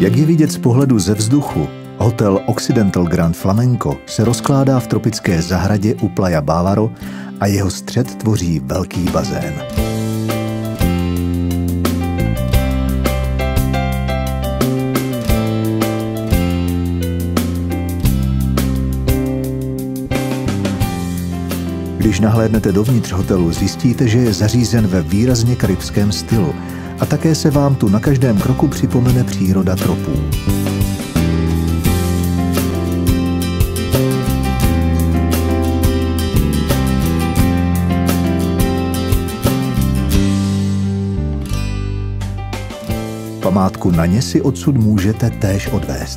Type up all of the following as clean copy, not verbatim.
Jak je vidět z pohledu ze vzduchu, hotel Occidental Grand Flamenco se rozkládá v tropické zahradě u Playa Bávaro a jeho střed tvoří velký bazén. Když nahlédnete dovnitř hotelu, zjistíte, že je zařízen ve výrazně karibském stylu a také se vám tu na každém kroku připomene příroda tropů. Památku na ně si odsud můžete též odvést.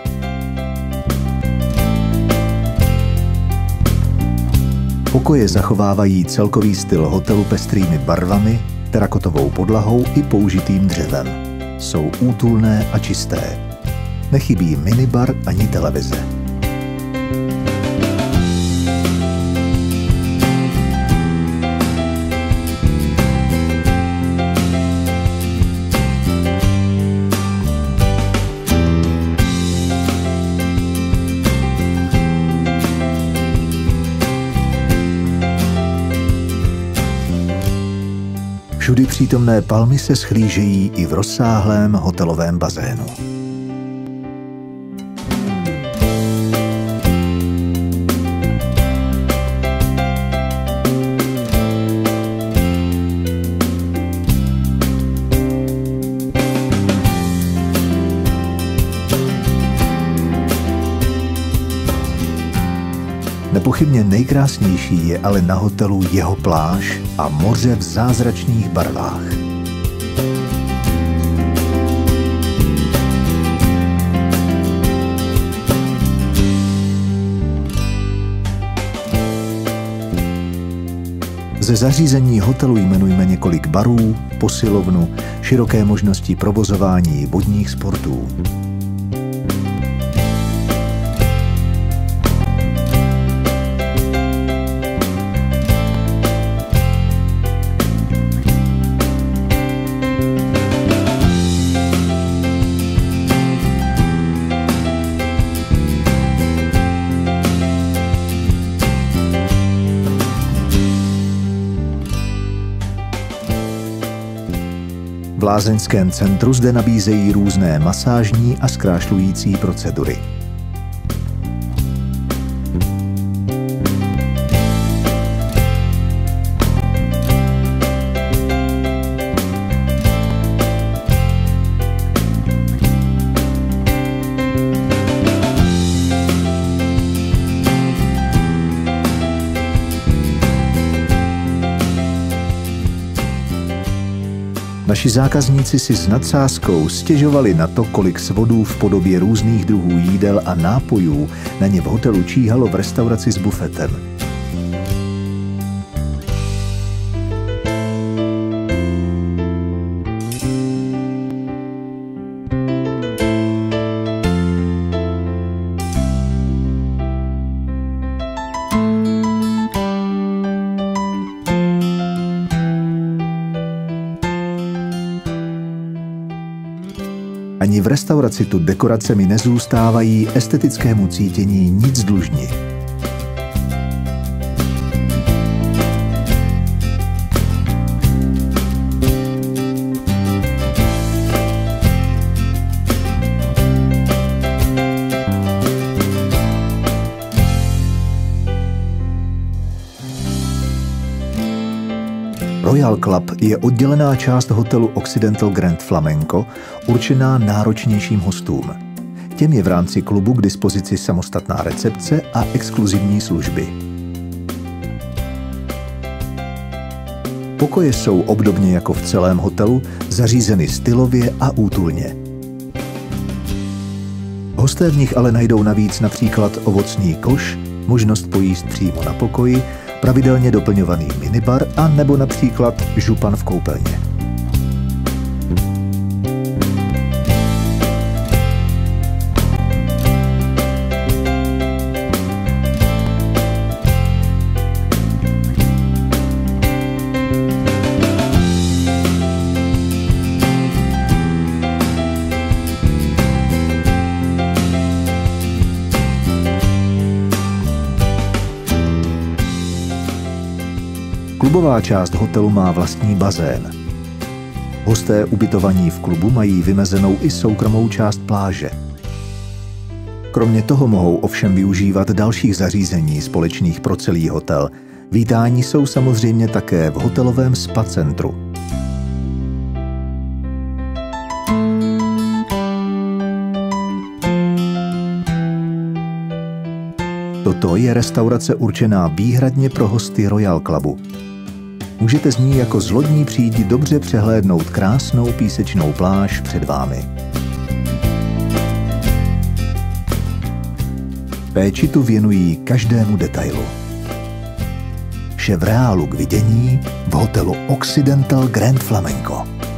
Pokoje zachovávají celkový styl hotelu pestrými barvami, terakotovou podlahou i použitým dřevem. Jsou útulné a čisté. Nechybí minibar ani televize. Všudy přítomné palmy se schlížejí i v rozsáhlém hotelovém bazénu. Nepochybně nejkrásnější je ale na hotelu jeho pláž a moře v zázračných barvách. Ze zařízení hotelu jmenujeme několik barů, posilovnu, široké možnosti provozování vodních sportů. V lázeňském centru zde nabízejí různé masážní a zkrášlující procedury. Naši zákazníci si s nadsázkou stěžovali na to, kolik svodů v podobě různých druhů jídel a nápojů na ně v hotelu číhalo v restauraci s bufetem. Ani v restauraci tu dekoracemi nezůstávají estetickému cítění nic dlužni. Royal Club je oddělená část hotelu Occidental Grand Flamenco, určená náročnějším hostům. Těm je v rámci klubu k dispozici samostatná recepce a exkluzivní služby. Pokoje jsou obdobně jako v celém hotelu zařízeny stylově a útulně. Hosté v nich ale najdou navíc například ovocný koš, možnost pojíst přímo na pokoji, pravidelně doplňovaný minibar a nebo například župan v koupelně. Klubová část hotelu má vlastní bazén. Hosté ubytovaní v klubu mají vymezenou i soukromou část pláže. Kromě toho mohou ovšem využívat dalších zařízení společných pro celý hotel. Vítání jsou samozřejmě také v hotelovém spa centru. Toto je restaurace určená výhradně pro hosty Royal Clubu. Můžete z ní jako z lodní přídi dobře přehlédnout krásnou písečnou pláž před vámi. Péči tu věnují každému detailu. Vše v reálu k vidění v hotelu Occidental Grand Flamenco.